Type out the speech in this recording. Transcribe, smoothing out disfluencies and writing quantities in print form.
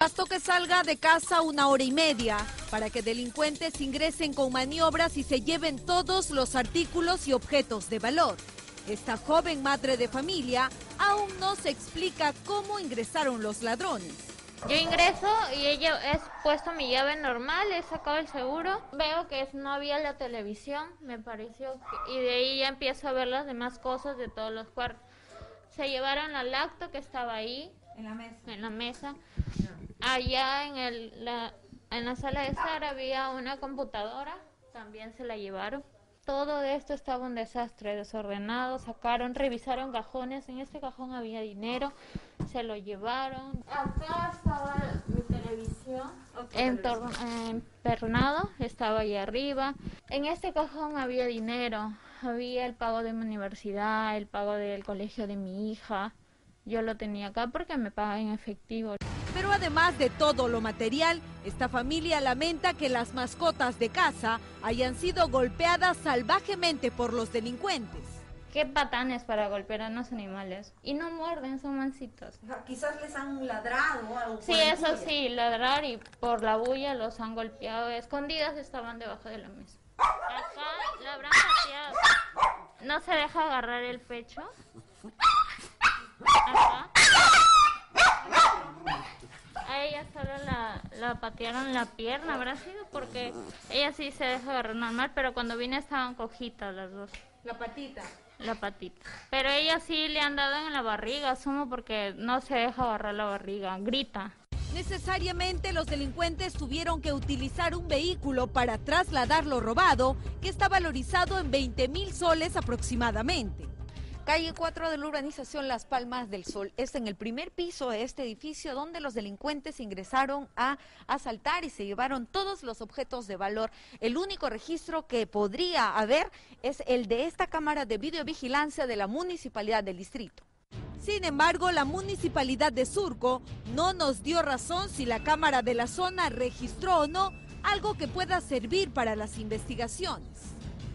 Bastó que salga de casa 1 hora y media para que delincuentes ingresen con maniobras y se lleven todos los artículos y objetos de valor. Esta joven madre de familia aún no se explica cómo ingresaron los ladrones. Yo ingreso y ella he puesto mi llave normal, he sacado el seguro, veo que no había la televisión, me pareció, y de ahí ya empiezo a ver las demás cosas de todos los cuartos. Se llevaron la lacto que estaba ahí, en la mesa. Allá en la sala de estar había una computadora, también se la llevaron. Todo esto estaba un desastre, desordenado, revisaron cajones, en este cajón había dinero, se lo llevaron. Acá estaba mi televisión, empernado, estaba ahí arriba. En este cajón había dinero, había el pago de mi universidad, el pago del colegio de mi hija. Yo lo tenía acá porque me pagan en efectivo. Pero además de todo lo material, esta familia lamenta que las mascotas de casa hayan sido golpeadas salvajemente por los delincuentes. Qué patanes para golpear a unos animales. Y no muerden, son mansitos. Quizás les han ladrado o algo. Sí, eso sí, ladrar y por la bulla los han golpeado. Escondidas estaban debajo de la mesa. Acá la habrán pateado. No se deja agarrar el pecho. Acá. A ella solo la patearon la pierna, habrá sido porque ella sí se deja agarrar normal, pero cuando vine estaban cojitas las dos. La patita. La patita. Pero ella sí le han dado en la barriga, asumo, porque no se deja agarrar la barriga, grita. Necesariamente los delincuentes tuvieron que utilizar un vehículo para trasladar lo robado, que está valorizado en 20,000 soles aproximadamente. Calle 4 de la urbanización Las Palmas del Sol. Es en el primer piso de este edificio donde los delincuentes ingresaron a asaltar y se llevaron todos los objetos de valor. El único registro que podría haber es el de esta cámara de videovigilancia de la Municipalidad del Distrito. Sin embargo, la Municipalidad de Surco no nos dio razón si la cámara de la zona registró o no algo que pueda servir para las investigaciones.